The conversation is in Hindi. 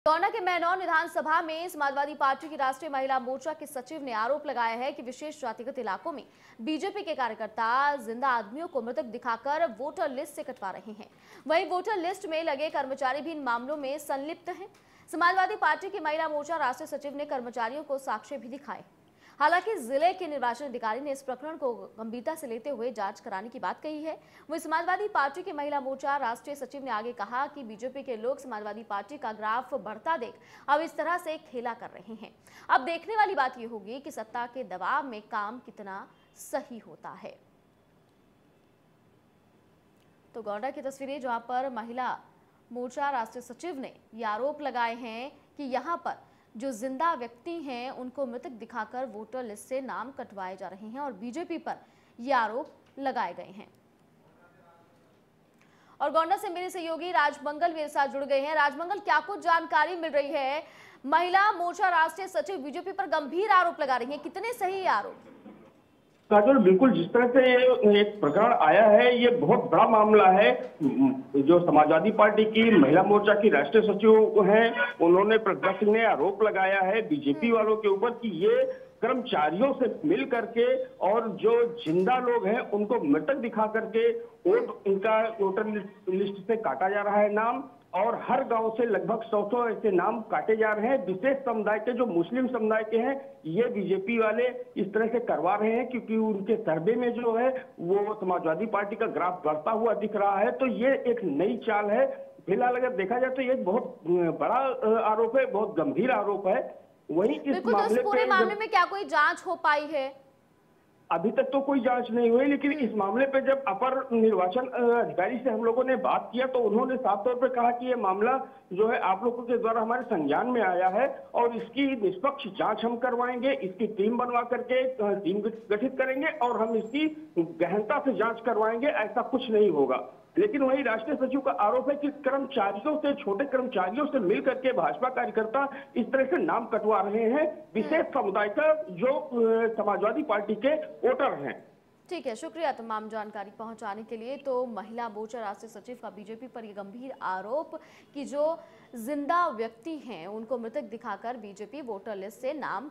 गोंडा के मैनौर विधानसभा में समाजवादी पार्टी की राष्ट्रीय महिला मोर्चा के सचिव ने आरोप लगाया है कि विशेष जातिगत इलाकों में बीजेपी के कार्यकर्ता जिंदा आदमियों को मृतक दिखाकर वोटर लिस्ट से कटवा रहे हैं। वहीं वोटर लिस्ट में लगे कर्मचारी भी इन मामलों में संलिप्त हैं। समाजवादी पार्टी की महिला मोर्चा राष्ट्रीय सचिव ने कर्मचारियों को साक्ष्य भी दिखाए। हालांकि जिले के निर्वाचन अधिकारी ने इस प्रकरण को गंभीरता से लेते हुए जांच कराने की बात कही है। वहीं समाजवादी पार्टी की महिला मोर्चा राष्ट्रीय सचिव ने आगे कहा कि बीजेपी के लोग समाजवादी पार्टी का ग्राफ बढ़ता देख अब इस तरह से खेला कर रहे हैं। अब देखने वाली बात यह होगी कि सत्ता के दबाव में काम कितना सही होता है। तो गोंडा की तस्वीरें जहां पर महिला मोर्चा राष्ट्रीय सचिव ने ये आरोप लगाए हैं कि यहां पर जो जिंदा व्यक्ति हैं उनको मृतक दिखाकर वोटर लिस्ट से नाम कटवाए जा रहे हैं और बीजेपी पर ये आरोप लगाए गए हैं। और गोंडा से मेरे सहयोगी राजमंगल मेरे साथ जुड़ गए हैं। राजमंगल, क्या कुछ जानकारी मिल रही है? महिला मोर्चा राष्ट्रीय सचिव बीजेपी पर गंभीर आरोप लगा रही है, कितने सही आरोप? काजोल, बिल्कुल जिस तरह से एक प्रकरण आया है ये बहुत बड़ा मामला है। जो समाजवादी पार्टी की महिला मोर्चा की राष्ट्रीय सचिव हैं, उन्होंने प्रज्ञा सिंह ने आरोप लगाया है बीजेपी वालों के ऊपर कि ये कर्मचारियों से मिल करके और जो जिंदा लोग हैं उनको मृतक दिखा करके इनका वोटर लिस्ट से काटा जा रहा है नाम, और हर गांव से लगभग 100 ऐसे नाम काटे जा रहे हैं। विशेष समुदाय के जो मुस्लिम समुदाय के हैं ये बीजेपी वाले इस तरह से करवा रहे हैं क्योंकि उनके सर्वे में जो है वो समाजवादी पार्टी का ग्राफ बढ़ता हुआ दिख रहा है। तो ये एक नई चाल है। फिलहाल अगर देखा जाए तो ये बहुत बड़ा आरोप है, बहुत गंभीर आरोप है। वहीं इस पूरे मामले में क्या कोई जांच हो पाई है? अभी तक तो कोई जांच नहीं हुई, लेकिन इस मामले पे जब अपर निर्वाचन अधिकारी से हम लोगों ने बात किया तो उन्होंने साफ तौर पे कहा कि ये मामला जो है आप लोगों के द्वारा हमारे संज्ञान में आया है और इसकी निष्पक्ष जांच हम करवाएंगे। इसकी टीम बनवा करके टीम गठित करेंगे और हम इसकी गहनता से जांच करवाएंगे, ऐसा कुछ नहीं होगा। लेकिन वही राष्ट्रीय सचिव का आरोप है कि कर्मचारियों से, छोटे कर्मचारियों से मिल करके भाजपा कार्यकर्ता इस तरह से नाम कटवा रहे हैं विशेष समुदाय का जो समाजवादी पार्टी के वोटर हैं। ठीक है, शुक्रिया तमाम जानकारी पहुंचाने के लिए। तो महिला मोर्चा राष्ट्रीय सचिव का बीजेपी पर यह गंभीर आरोप कि जो जिंदा व्यक्ति हैं उनको मृतक दिखाकर बीजेपी वोटर लिस्ट से नाम